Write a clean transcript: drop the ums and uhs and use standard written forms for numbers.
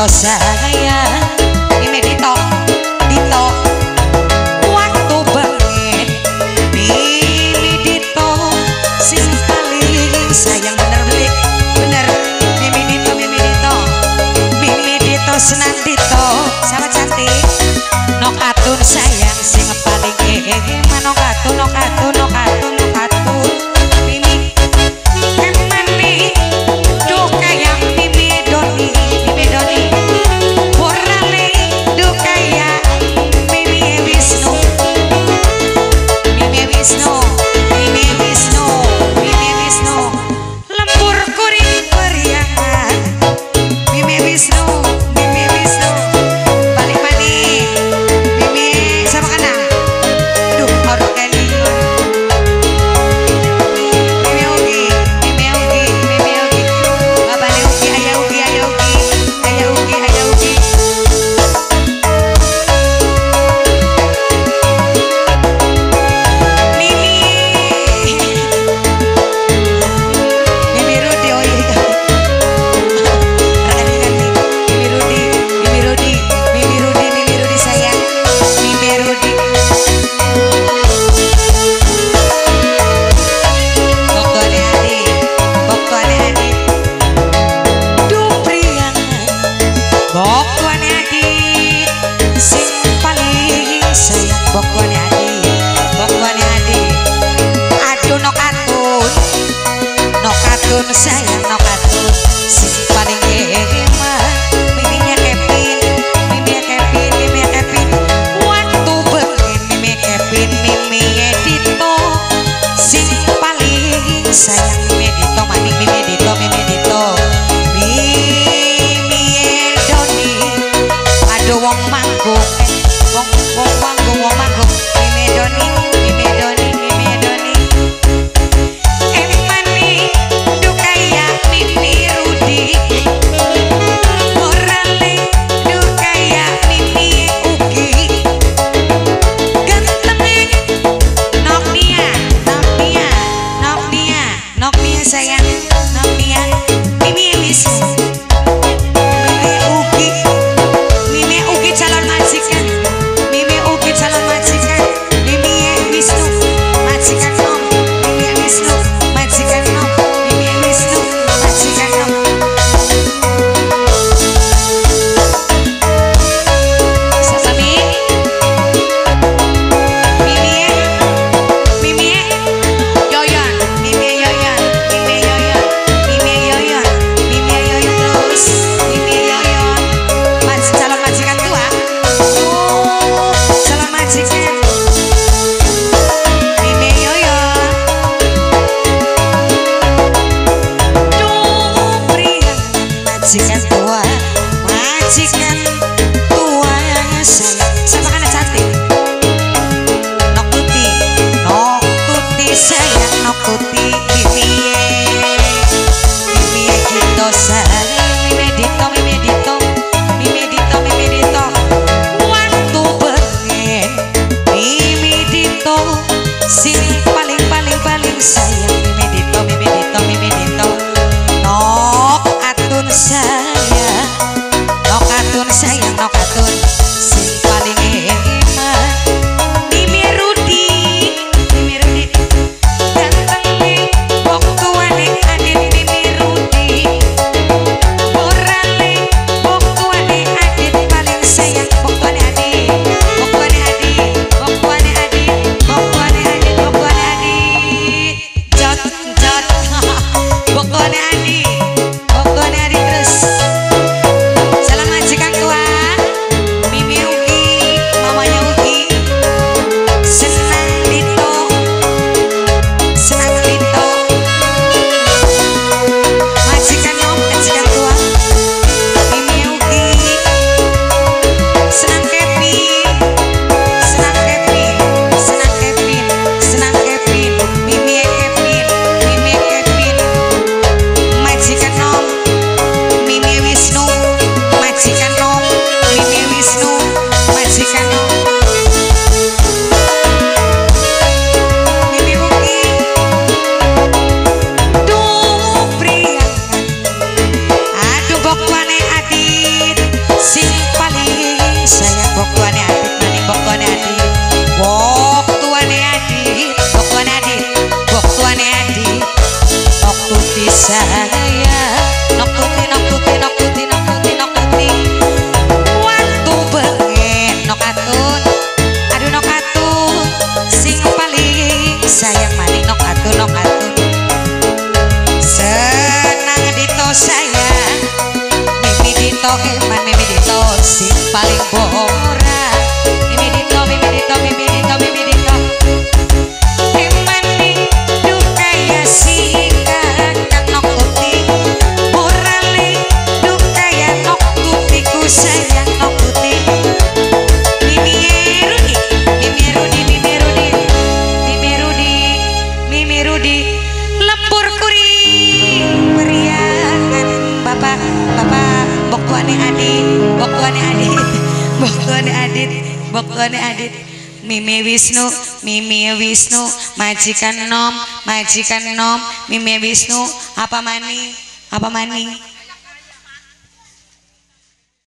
Dito sayang Mimi Dito Dito waktu banget Mimi Dito sing paling sayang bener beli bener Mimi Dito Mimi Dito senang Dito sama cantik no katun sayang sing paling no katun Mimi emani duh kayak Mimi Doni Borale duh kayak Mimi Wisnu lembur kuring periangan Mimi Wisnu balik maning Mimi sama kana duh baru kali Mimi Ugi babane Ugi aya Ugi Mimi Rudi oh iya Mimi Rudi sayang Mimi Rudi Bokone adi duh priangan Bokone adi sing paling sayang Bokone adi aduh no katun sayang no katun sing paling emang Miminya Kevin waktu bengen Mimi Kevin Mimi Dito sing paling sayang Mimi Dito maning Mimi Dito Mimi Doni aduh wong manggung wong manggung Mimi Doni emani duh kayak Mimi Rudi Borale duh kayak Mimi Ugi ganteng Noknia sayang Noknia Mimi Wisnu Mimi Ugi calon majikan Mimi Wisnu majikan nom Mimi Wisnu majikan nom Sasami Mimi Yoyon terus Mimi Yoyon calon majikan tua calon majikan Mimi Yoyon duh priang majikan tua sayang sama kana cantik Nok Tuti sayang Nok Tuti Mimi Dito sayang Mimi Dito waktu bengen Mimi Dito sing paling sayang Mimi Dito nok atun sayang sing paling emang Mimi Rudi ganteng waktuane adit Mimi Rudi Borale waktuane adit paling sayang waktuane adit jot waktuane adit terus calon majikan tua Mimi Ugi mamanya Ugi senang Dito majikan tua Mimi Ugi senang Kevin Mimi Kevin majikan nom Mimi Wisnu majikan nom Mimi Ugi duh priangan aduh bokwane adit sayang maning nok atu senang dito sayang mimi dito eman mimi dito sing paling bora mimi dito eman ning duka ya sing kakak nok uti borale duka ya nok utiku sayang nok uti Rudi lempur kuring beriangan bapak bokuane adit Mimi Wisnu majikan nom Mimi Wisnu apa maning